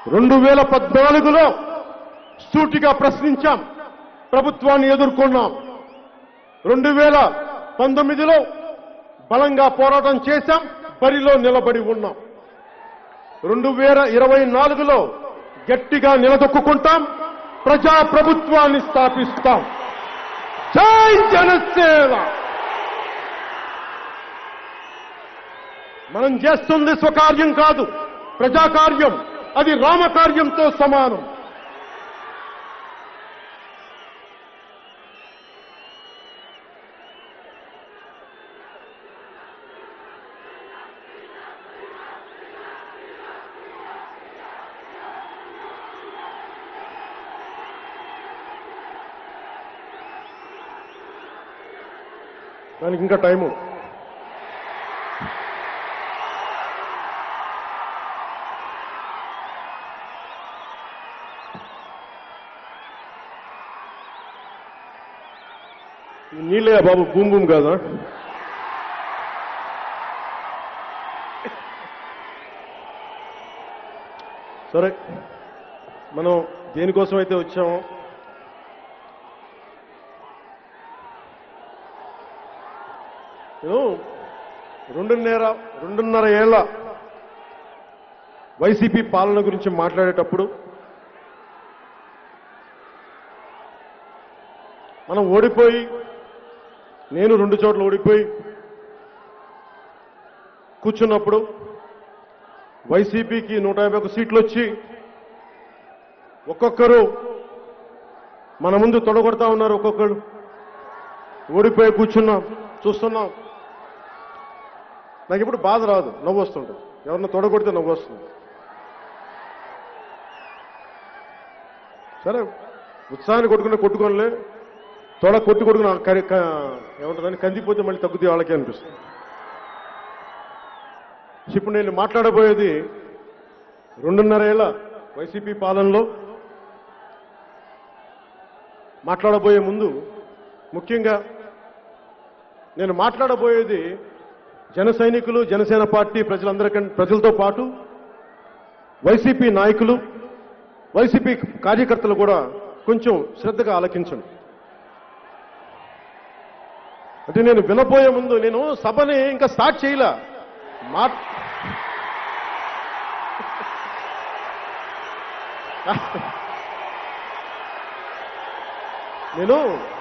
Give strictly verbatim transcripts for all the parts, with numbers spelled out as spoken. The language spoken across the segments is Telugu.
రెండు వేల పద్నాలుగులో సూటిగా ప్రశ్నించాం, ప్రభుత్వాన్ని ఎదుర్కొన్నాం. రెండు వేల పంతొమ్మిదిలో బలంగా పోరాటం చేశాం, బరిలో నిలబడి ఉన్నాం. రెండు వేల ఇరవై నాలుగులో గట్టిగా నిలదొక్కుంటాం, ప్రజా ప్రభుత్వాన్ని స్థాపిస్తాం. జై జనసేన. మనం చేస్తుంది స్వకార్యం కాదు, ప్రజాకార్యం. అది రామకార్యంతో సమానం. దానికి ఇంకా టైము. నీళ్ళే బాబు, భూమి భూమి కాదా? సరే, మనం దేనికోసం అయితే వచ్చామో నేను రెండున్నర రెండున్నర ఏళ్ల వైసీపీ పాలన గురించి మాట్లాడేటప్పుడు మనం ఓడిపోయి, నేను రెండు చోట్ల ఓడిపోయి కూర్చున్నప్పుడు వైసీపీకి నూట యాభై ఒక్క సీట్లు వచ్చి ఒక్కొక్కరు మన ముందు తొడగొడతా ఉన్నారు. ఒక్కొక్కరు ఓడిపోయి కూర్చున్నాం, చూస్తున్నాం. నాకు ఇప్పుడు బాధ రాదు, నవ్వు వస్తుంటుంది. ఎవరన్నా తొడగొడితే నవ్వు వస్తుంది. సరే, ఉత్సాహాన్ని కొట్టుకునే కొట్టుకోనిలే, తొడ కొట్టు కొట్టుకుని ఏమంటుందని కందిపోతే మళ్ళీ తగ్గుతాయి వాళ్ళకే అనిపిస్తుంది. ఇప్పుడు నేను మాట్లాడబోయేది రెండున్నర ఏళ్ల వైసీపీ పాలనలో. మాట్లాడబోయే ముందు ముఖ్యంగా నేను మాట్లాడబోయేది జన సైనికులు, జనసేన పార్టీ ప్రజలందరికంటే ప్రజలతో పాటు వైసీపీ నాయకులు, వైసీపీ కార్యకర్తలు కూడా కొంచెం శ్రద్ధగా ఆలకించండి. అంటే నేను వినబోయే ముందు, నేను సభని ఇంకా స్టార్ట్ చేయలే. మా నేను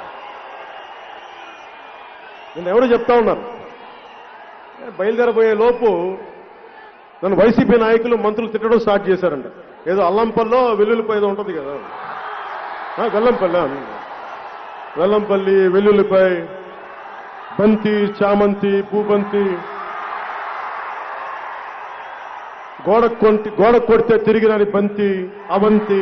నేను ఎవరు చెప్తా ఉన్నారు, బయలుదేరబోయే లోపు నన్ను వైసీపీ నాయకులు, మంత్రులు తిట్టడం స్టార్ట్ చేశారంట. ఏదో అల్లంపల్లో వెల్లుల్లిపాయ ఏదో ఉంటుంది కదా, వెల్లంపల్లి వెల్లంపల్లి వెల్లుల్లిపాయ, బంతి, చామంతి, పూబంతి, గోడ కొంటి గోడ కొడితే తిరిగి రాని బంతి, అవంతి,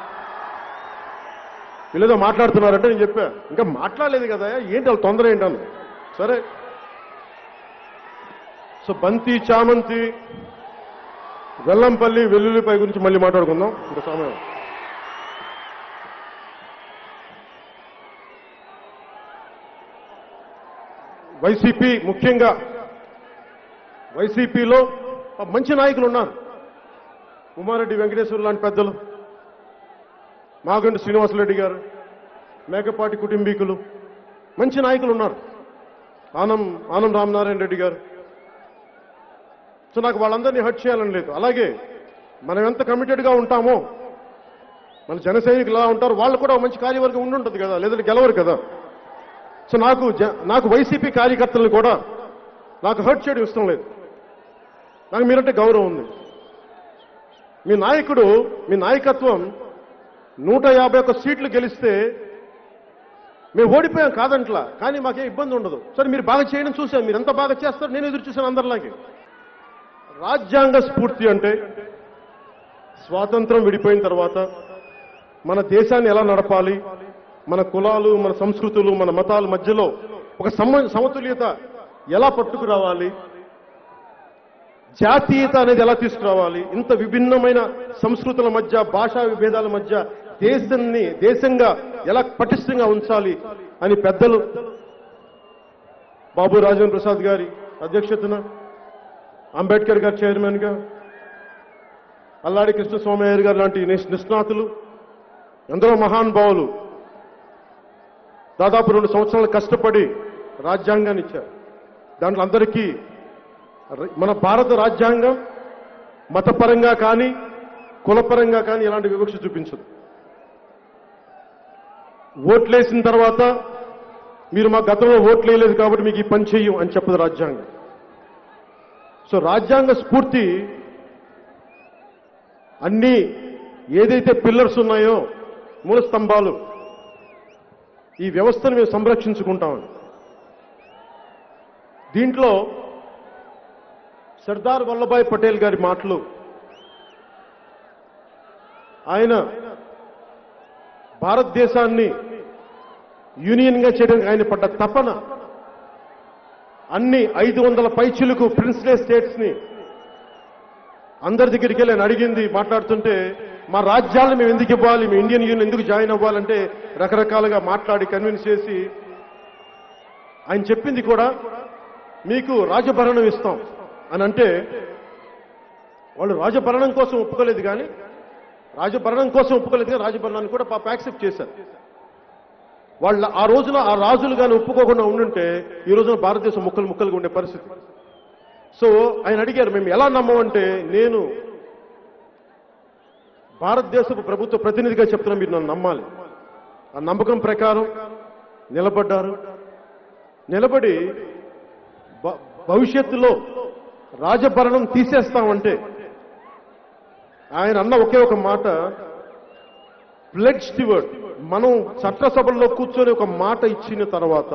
వీళ్ళేదో మాట్లాడుతున్నారంటే నేను చెప్పా, ఇంకా మాట్లాడలేదు కదా, ఏంటి వాళ్ళ తొందర ఏంటని. సరే, సో బంతి, చామంతి, వెల్లంపల్లి, వెల్లుల్లిపాయ గురించి మళ్ళీ మాట్లాడుకుందాం ఇంకా సమయం. వైసీపీ, ముఖ్యంగా వైసీపీలో మంచి నాయకులు ఉన్నారు. ఉమారెడ్డి వెంకటేశ్వర లాంటి పెద్దలు, మాగంటి శ్రీనివాసరెడ్డి గారు, మేకపాటి కుటుంబీకులు, మంచి నాయకులు ఉన్నారు. ఆనం ఆనం రామనారాయణ రెడ్డి గారు. సో నాకు వాళ్ళందరినీ హర్ట్ చేయాలని లేదు. అలాగే మనం ఎంత కమిటెడ్గా ఉంటామో, మన జన సైనికులు ఎలా ఉంటారు, వాళ్ళు కూడా మంచి కార్యవర్గం ఉండి ఉంటుంది కదా, లేదంటే గెలవరు కదా. సో నాకు నాకు వైసీపీ కార్యకర్తలను కూడా నాకు హర్ట్ చేయడం ఇష్టం లేదు. నాకు మీరంటే గౌరవం ఉంది. మీ నాయకుడు, మీ నాయకత్వం నూట యాభై ఒక్క సీట్లు గెలిస్తే మేము ఓడిపోయాం కాదంట్లా, కానీ మాకే ఇబ్బంది ఉండదు. సరే, మీరు బాగా చేయడం చూశాను, మీరు ఎంత బాగా చేస్తారు నేను ఎదురు చూశాను అందరిలాగే. రాజ్యాంగ స్ఫూర్తి అంటే స్వాతంత్రం విడిపోయిన తర్వాత మన దేశాన్ని ఎలా నడపాలి, మన కులాలు, మన సంస్కృతులు, మన మతాల మధ్యలో ఒక సమతుల్యత ఎలా పట్టుకురావాలి, జాతీయత అనేది ఎలా తీసుకురావాలి, ఇంత విభిన్నమైన సంస్కృతుల మధ్య, భాషా విభేదాల మధ్య దేశాన్ని దేశంగా ఎలా పటిష్టంగా ఉంచాలి అని పెద్దలు బాబు రాజేంద్ర ప్రసాద్ గారి అధ్యక్షతన, అంబేద్కర్ గారు చైర్మన్గా, అల్లాడి కృష్ణస్వామయ్య గారు లాంటి నిష్- నిష్ణాతులు ఎందరో మహానుభావులు దాదాపు రెండు సంవత్సరాలు కష్టపడి రాజ్యాంగాన్ని ఇచ్చారు. దాంట్లో అందరికీ ర- మన భారత రాజ్యాంగం మతపరంగా కానీ కులపరంగా కానీ ఎలాంటి వివక్ష చూపించదు. ఓట్లేసిన తర్వాత మీరు మా గతంలో ఓట్లు వేయలేదు కాబట్టి మీకు ఈ పని చెయ్యం అని చెప్పదు రాజ్యాంగం. సో రాజ్యాంగ స్ఫూర్తి అన్ని ఏదైతే పిల్లర్స్ ఉన్నాయో మూల స్తంభాలు ఈ వ్యవస్థను మేము సంరక్షించుకుంటామని. దీంట్లో సర్దార్ వల్లభాయ్ పటేల్ గారి మాటలు, ఆయన భారతదేశాన్ని యూనియన్గా చేయడానికి ఆయన పడ్డ తపన, అన్ని ఐదు వందల పైచిలకు ప్రిన్స్లే స్టేట్స్ ని అందరి దగ్గరికి వెళ్ళి ఆయన అడిగింది మాట్లాడుతుంటే, మా రాజ్యాలను మేము ఎందుకు ఇవ్వాలి, మేము ఇండియన్ యూనియన్ ఎందుకు జాయిన్ అవ్వాలంటే రకరకాలుగా మాట్లాడి కన్విన్స్ చేసి ఆయన చెప్పింది కూడా మీకు రాజభరణం ఇస్తాం అని అంటే, వాళ్ళు రాజభరణం కోసం ఒప్పుకోలేదు కానీ రాజభరణం కోసం ఒప్పుకోలేదు కానీ రాజభరణాన్ని కూడా పాప యాక్సెప్ట్ చేశారు. వాళ్ళ ఆ రోజున ఆ రాజులు కానీ ఒప్పుకోకుండా ఉండుంటే ఈ రోజున భారతదేశం ముక్కలు ముక్కలుగా ఉండే పరిస్థితి. సో ఆయన అడిగారు, మేము ఎలా నమ్మమంటే, నేను భారతదేశపు ప్రభుత్వ ప్రతినిధిగా చెప్తున్నా, మీరు నన్ను నమ్మాలి. ఆ నమ్మకం ప్రకారం నిలబడ్డారు. నిలబడి భ- భవిష్యత్తులో రాజభరణం తీసేస్తామంటే ఆయన అన్న ఒకే ఒక మాట, ప్లెడ్జ్ స్టివర్డ్, మనం చట్టసభల్లో కూర్చొని ఒక మాట ఇచ్చిన తర్వాత,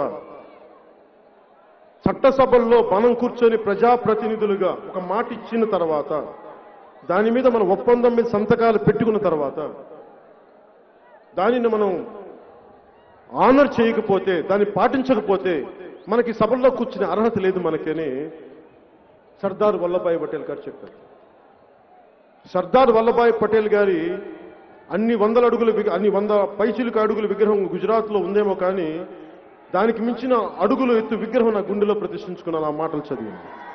చట్టసభల్లో మనం కూర్చొని ప్రజాప్రతినిధులుగా ఒక మాట ఇచ్చిన తర్వాత, దాని మీద మనం ఒప్పందం మీద సంతకాలు పెట్టుకున్న తర్వాత, దానిని మనం ఆనర్ చేయకపోతే, దాన్ని పాటించకపోతే మనకి సభల్లో కూర్చునే అర్హత లేదు మనకని సర్దార్ వల్లభాయ్ పటేల్ గారు చెప్పారు. సర్దార్ వల్లభాయ్ పటేల్ గారి అన్ని వందల అడుగుల విగ- అన్ని వంద పైచిలుక అడుగుల విగ్రహం గుజరాత్లో ఉందేమో కానీ దానికి మించిన అడుగులు ఎత్తు విగ్రహం నా గుండెలో ప్రతిష్ఠించుకున్నాను ఆ మాటలు చదివి.